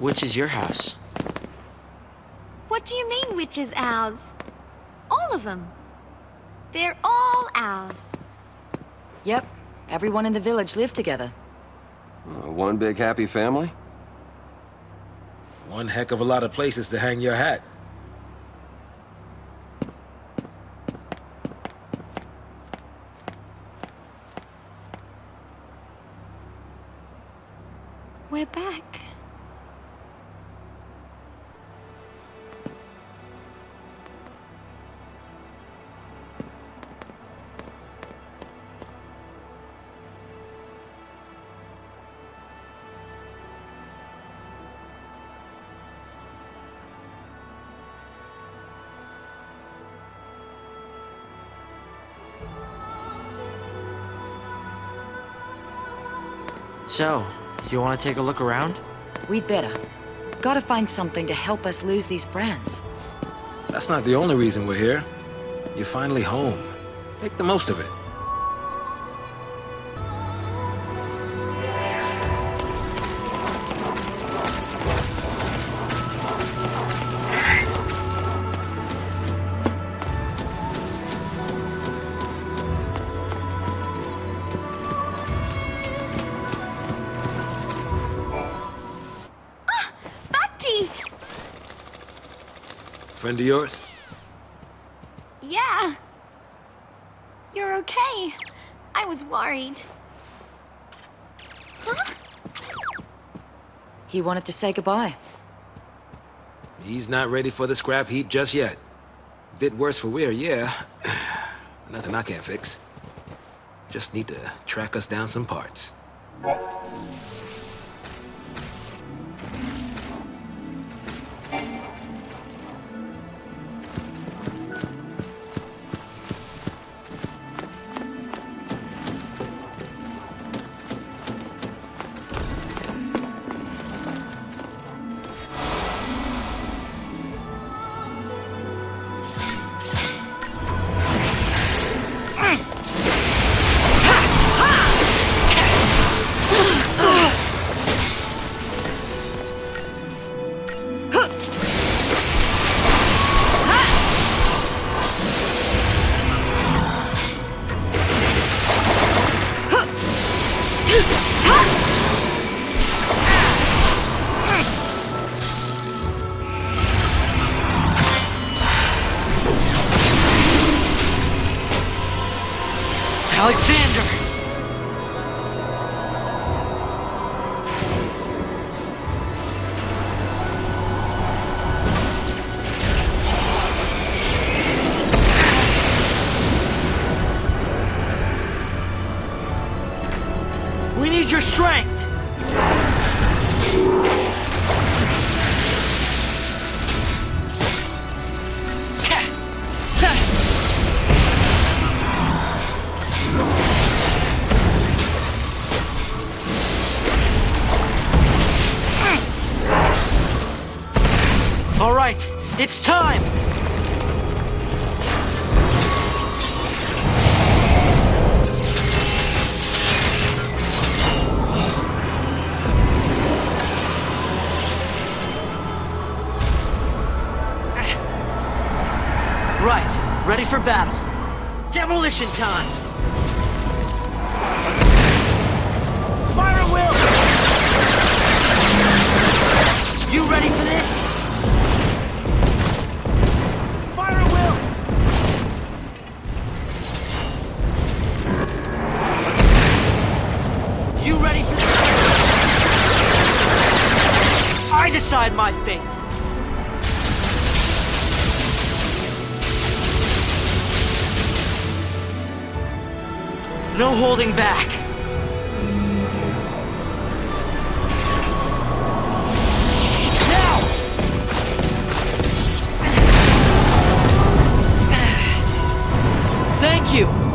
Which is your house? What do you mean, which is ours? All of them. They're all ours. Yep, everyone in the village lived together. One big happy family? One heck of a lot of places to hang your hat. We're back. So, you want to take a look around? We'd better. Gotta find something to help us lose these brands. That's not the only reason we're here. You're finally home. Make the most of it. Bhakti! Friend of yours? Yeah. You're okay. I was worried. Huh? He wanted to say goodbye. He's not ready for the scrap heap just yet. Bit worse for wear, yeah. Nothing I can't fix. Just need to track us down some parts. Alexander! We need your strength! All right, it's time! Right, ready for battle. Demolition time! Fire at will! You ready for this? Fire at will! You ready for this? I decide my fate! No holding back. Now! Thank you.